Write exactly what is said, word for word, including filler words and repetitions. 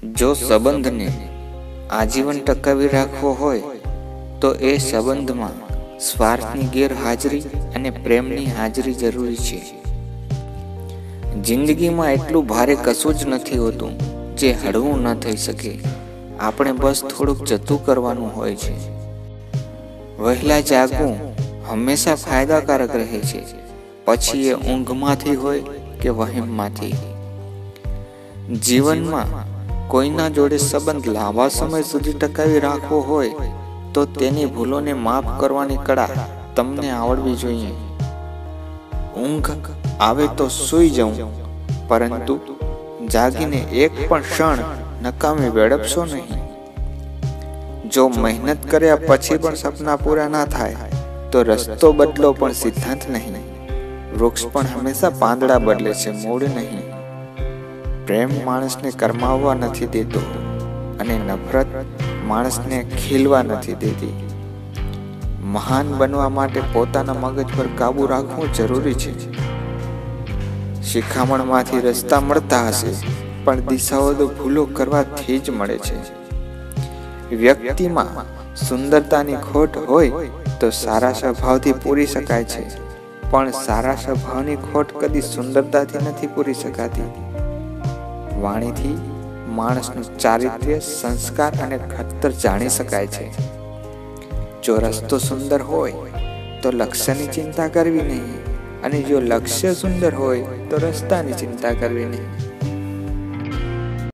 જો સંબંધને આજીવન ટકાવી રાખવો હોય તો એ સંબંધમાં સ્વાર્થની ગેરહાજરી અને પ્રેમની હાજરી જરૂરી છે. જિંદગીમાં એટલું ભારે કશું જ નથી હોતું જે હળવું ન થઈ શકે. આપણે બસ થોડુંક જતું કરવાનું હોય છે. વહેલા જાગવું હંમેશા ફાયદાકારક રહે છે, પછી એ ઊંઘમાંથી હોય કે વહેમમાંથી. જીવનમાં કોઈના જોડે સંબંધ લાંબા સમય સુધી ટકાવી રાખવો હોય તો તેની ભૂલોને માફ કરવાની કળા તમને આવડવી જોઈએ. ઊંઘ આવે તો સૂઈ જવું, પરંતુ જાગીને એક પણ ક્ષણ નકામી વેડપશો નહીં. જો મહેનત કર્યા પછી પણ સપના પૂરા ના થાય તો રસ્તો બદલો પણ સિદ્ધાંત નહીં. વૃક્ષ પણ હંમેશા પાંદડા બદલે છે, મૂળ નહીં. પ્રેમ માણસને કરમાવવા નથી દેતો અને નફરત માણસને ખીલવા નથી દેતી. મહાન બનવા માટે પોતાના મગજ પર કાબુ રાખવું જરૂરી છે. શિખામણમાંથી રસ્તા મળતા હશે, પણ દિશાઓ તો ભૂલો કરવાથી જ મળે છે. વ્યક્તિમાં સુંદરતાની ખોટ હોય તો સારા સ્વભાવથી પૂરી શકાય છે, પણ સારા સ્વભાવની ખોટ કદી સુંદરતાથી નથી પૂરી શકાતી. વાણીથી માણસનું ચારિત્ર્ય, સંસ્કાર અને ખતર જાણી શકાય છે. જો રસ્તો સુંદર હોય તો લક્ષ્યની ચિંતા કરવી નહીં, અને જો લક્ષ્ય સુંદર હોય તો રસ્તાની ચિંતા કરવી નહીં.